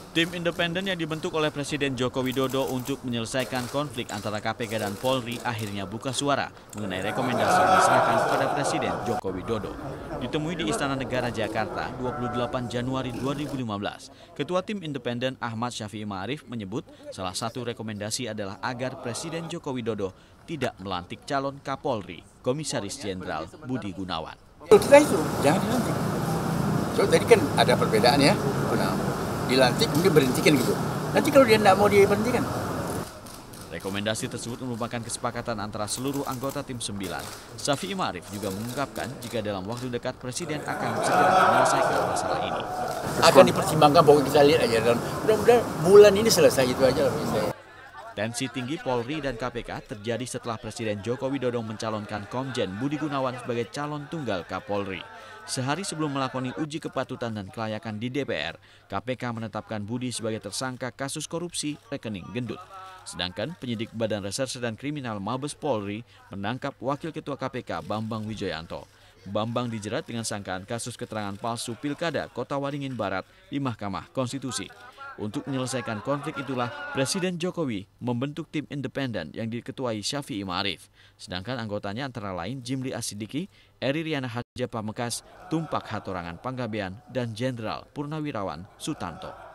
Tim independen yang dibentuk oleh Presiden Joko Widodo untuk menyelesaikan konflik antara KPK dan Polri akhirnya buka suara mengenai rekomendasi yang diserahkan kepada Presiden Joko Widodo. Ditemui di Istana Negara Jakarta 28 Januari 2015, Ketua Tim Independen Ahmad Syafi'i Ma'arif menyebut salah satu rekomendasi adalah agar Presiden Joko Widodo tidak melantik calon Kapolri, Komisaris Jenderal Budi Gunawan. Kita itu jangan dilantik. So tadi kan ada perbedaan ya. Dilantik kemudian berhentikan gitu. Nanti kalau dia tidak mau diberhentikan. Rekomendasi tersebut merupakan kesepakatan antara seluruh anggota tim 9. Syafi'i Ma'arif juga mengungkapkan jika dalam waktu dekat Presiden akan segera menyelesaikan masalah ini. Akan dipertimbangkan, pokoknya kita lihat aja. Dan mudah-mudahan bulan ini selesai itu aja lah. Tensi tinggi Polri dan KPK terjadi setelah Presiden Joko Widodo mencalonkan Komjen Budi Gunawan sebagai calon tunggal Kapolri. Sehari sebelum melakoni uji kepatutan dan kelayakan di DPR, KPK menetapkan Budi sebagai tersangka kasus korupsi rekening gendut. Sedangkan penyidik Badan Reserse dan Kriminal Mabes Polri menangkap Wakil Ketua KPK Bambang Wijoyanto. Bambang dijerat dengan sangkaan kasus keterangan palsu Pilkada Kota Waringin Barat di Mahkamah Konstitusi. Untuk menyelesaikan konflik itulah Presiden Jokowi membentuk tim independen yang diketuai Syafi'i Ma'arif. Sedangkan anggotanya antara lain Jimli Asidiki, Eri Riana Hadja Pamekas, Tumpak Hatorangan Panggabean, dan Jenderal Purnawirawan Sutanto.